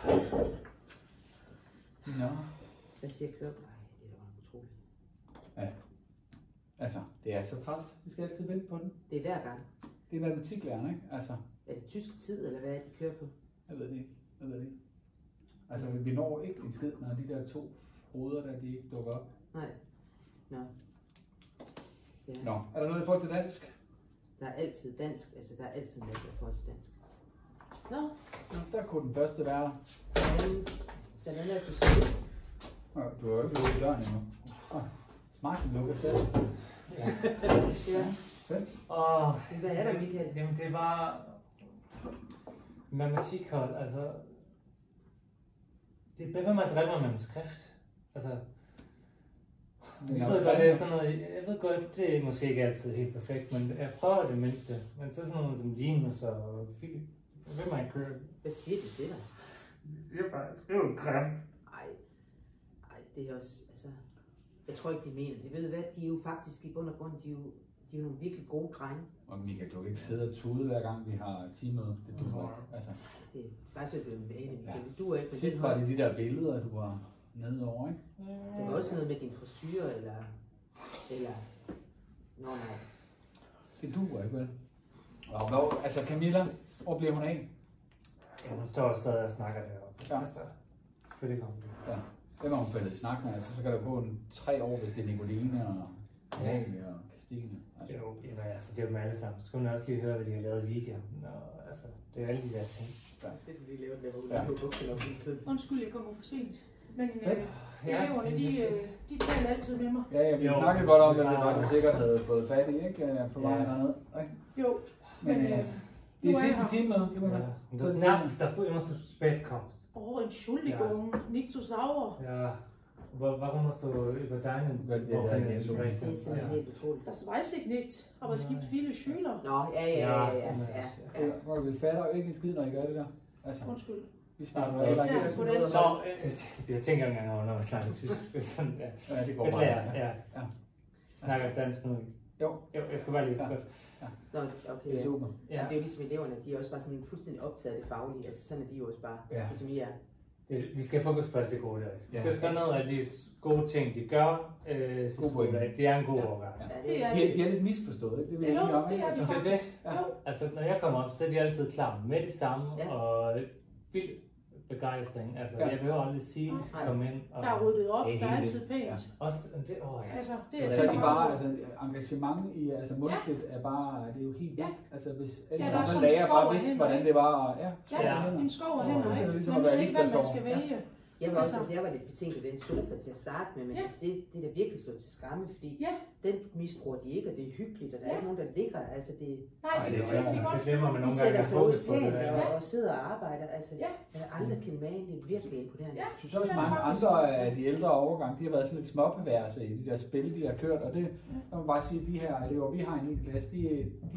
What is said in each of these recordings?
Nå. Hvad siger klokken? Nej, det er da utroligt. Ja. Altså, det er så træls. Vi skal altid vente på den. Det er hver gang. Det er matematiklæreren, ikke? Altså. Er det tysk tid, eller hvad er det, de kører på? Jeg ved det ikke. Altså, vi når ikke en skid, når de der 2 hoveder, der de ikke dukker op. Nej. Nå. Ja. Nå, er der noget i forhold til dansk? Der er altid dansk, altså der er altid en masse i forhold til dansk. Nå. Der kunne den første være der. Den anden er du sige. Du har jo ikke lukket døren endnu. Smart, den lukker selv. Ja. Hvad er der, Michael? Jamen det var matematikhold, altså det er bedre, at man driller med skrift. Altså, jeg ved godt, det er sådan noget, jeg ved godt, det er måske ikke altid helt perfekt, men jeg prøver det mindste. Men så sådan noget som Linus og Philip, hvem man kører. Hvad siger de til dig? De siger bare, skriv en grim. Ej, det er også, altså, jeg tror ikke, de mener det. Ved du hvad, de er jo faktisk i bund og grund, de er jo nogle virkelig gode drenge. Og Michael, du kan ikke sidde og tude hver gang vi har teammøde. Det duer ikke. Altså. Det er bare så blevet med det, Michael. Det duer ikke. Sidst var det de der billeder, du var nede over, ikke? Det var også noget med din frisyr, eller... Nå, nej. Det duer ikke, vel? Og hvad, altså Camilla, hvor bliver hun af? Ja, hun står stadig og snakker deroppe. Ja. Altså, selvfølgelig kommer det. Ja. Hvem har hun faldet i snak med? Altså, så kan der gå 3 år, hvis det er Nicoline og Amalie og Christine. Altså. Jo, jamen, altså, det er jo med alle sammen. Så skal hun også lige høre, hvad de har lavet i weekenden. Og, altså, det er alle de der ting. Ja. Vi lavede det, hvor vi på bukserne op hele tiden. Undskyld, jeg kommer for sent. Men eleverne, de taler altid med mig. Ja, vi snakkede godt om, at det var du sikkert havde fået fat i, ikke? På vejen dernede. Jo, men det er sidste time med. Das nervt, dass du immer zu spät kommst. Oh, Entschuldigung, nicht so sauer. Ja, warum musst du über deinen Wochenende sprechen? Das ist helt utroligt. Das weiß ich nicht, aber es gibt viele Schüler. Nå, ja. Vi fatter jo ikke en skid, når I gør det der. Altså. Undskyld. Vi snakker jo ikke. Så, jeg tænker engang, når man snakker tysk. Ja, det går bare. Ja. Snakker dansk nu. Jo, jeg skal bare lige godt. Nå, okay. Det er super. Ja. Det er jo ligesom eleverne, de er også bare sådan fuldstændig optaget af det faglige. Altså sådan er de jo også bare, ligesom I er. Vi skal fokusere på alt det gode der. Vi skal skrive noget af de gode ting, de gør. Det er en god overgang. De er lidt misforstået, ikke? Det vil jeg lige om, ikke? Det er det. Altså, når jeg kommer op, så er de altid klar med det samme, og vildt begejstring. Altså, jeg behøver aldrig sige, at de skal komme ind. Der er ryddet op, der er altid pænt. Også det, altså, det er så er de bare, altså, engagement i, altså mundtligt er bare, det er jo helt vildt. Altså, hvis alle andre lærer bare vidste, hvordan det var, en skov af hænder, ikke? Man ved ikke, hvad man skal vælge. Jeg var også, jeg var lidt betænkt ved den sofa til at starte med, men altså, det er da virkelig slået til skamme, fordi den misbruger de ikke, og det er hyggeligt, og der er ikke nogen, der ligger, altså det... Nej, det er ikke godt. De sætter sig ud pænt og sidder og arbejder, altså jeg har aldrig kendt magen, det er virkelig imponerende. Jeg synes også, mange andre af de ældre overgang, de har været sådan lidt småperverse i de der spil, de har kørt, og det, jeg må bare sige, at de her elever, vi har en klasse, de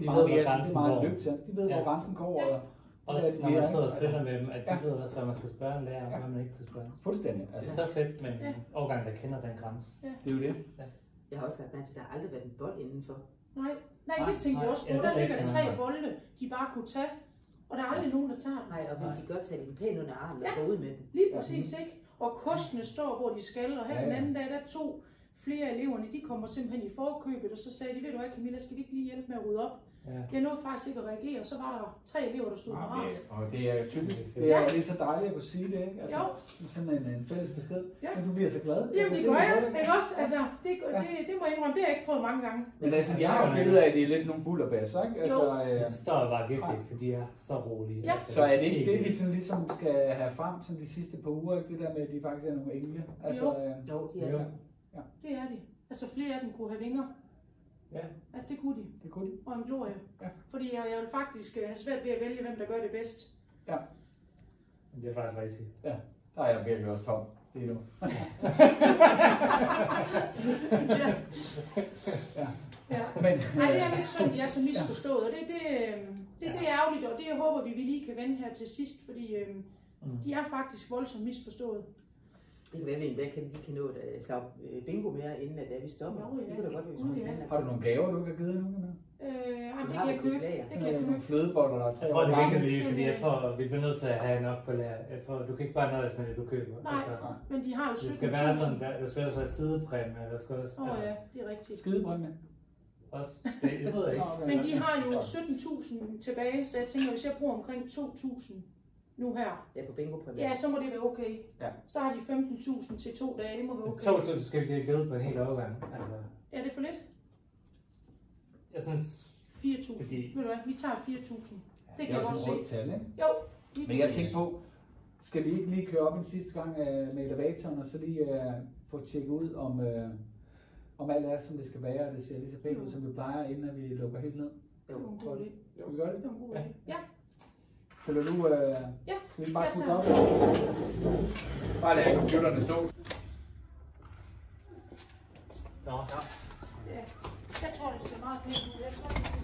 er meget lykke til, de ved, hvor grænsen går, også når man sidder og spiller med dem, at de ved også, hvad man skal spørge en lærer, og hvad man ikke skal spørge. Fuldstændig. Det er så fedt med en årgang, der kender den grænse. Det er jo det. Jeg har også lagt mærke til, at der har aldrig været en bold indenfor. Nej, det tænkte jeg også på. Der ligger 3 bolde, de bare kunne tage, og der er aldrig nogen, der tager dem. Nej, og hvis de godt tager den pæn under armen og går ud med den. Lige præcis, ikke? Og kostene står, hvor de skal, og her den anden dag, der tog flere af eleverne, de kommer simpelthen i forkøbet, og så sagde de, ved du hvad Camilla, skal vi ikke lige hjælpe med at rydde op? Jeg nåede faktisk ikke at reagere, og så var der 3 elever, der stod parat. Og det er typisk. Det er så dejligt at kunne sige det, ikke? Altså, sådan en fælles besked. Men du bliver så glad. Jamen det gør jeg, ikke også? Altså, det må jeg indrømme, det har jeg ikke prøvet mange gange. Men altså, jeg har et billede af, at det er lidt nogle bullerbasser, ikke? Altså, det forstår jeg bare virkelig ikke, fordi jeg er så rolig. Altså, så er det ikke det, vi sådan ligesom skal have frem sådan de sidste par uger, ikke? Det der med, at de faktisk er nogle engle? Altså, jo, de er det. Det er de. Altså flere af dem kunne have vinger. Ja. Altså det kunne de. Det kunne de. Og en glorie. Ja. Fordi jeg vil faktisk have svært ved at vælge, hvem der gør det bedst. Ja. Det er faktisk rigtigt. Ja. Der er jeg virkelig også tom. Det er nu. Men, nej, det er lidt synd, de er så misforstået. Og det er ærgerligt, og det håber vi lige kan vende her til sidst, fordi de er faktisk voldsomt misforstået. Det kan være, at vi kan nå at slå bingo mere, inden at vi stopper. Jo, ja. Det kunne da godt være, hvis man Har du nogle gaver, du kan give nu? Det kan jeg købe. Det kan jeg købe. Flødeboller, der jeg tror, det er vigtigt, fordi jeg tror, vi bliver nødt til at have nok på lager. Jeg tror, du kan ikke bare nøjes med det, du køber. Nej, men de har jo 17.000. Det skal være sådan, der skal også være sidepræmie. Ja, det er rigtigt. Skidepræmie? Også, det ved jeg ikke. Men de har jo 17.000 tilbage, så jeg tænker, hvis jeg bruger omkring 2.000 nu her. Ja, på bingo-præmie. Ja, så må det være okay. Ja. Så har de 15.000 til 2 dage, det må være okay. 2.000 skal vi glæde på en hel overgang. Altså. Ja, det er for lidt. Jeg synes... 4.000. Ved du hvad, vi tager 4.000. Det kan jeg godt se. Tal, ikke? Jo. Men jeg tænker på, skal vi ikke lige køre op en sidste gang med elevatoren, og så lige få tjekket ud, om alt er, som det skal være, og det ser lige så pænt ud, som vi plejer, inden vi lukker helt ned? Det var en god idé. Skal vi gøre det? Det var en god idé. Ja. Følger du, skal vi bare smutte op? Bare lad computerne stå. Nå, ja. Jeg tror, det ser meget pænt ud. Jeg tror,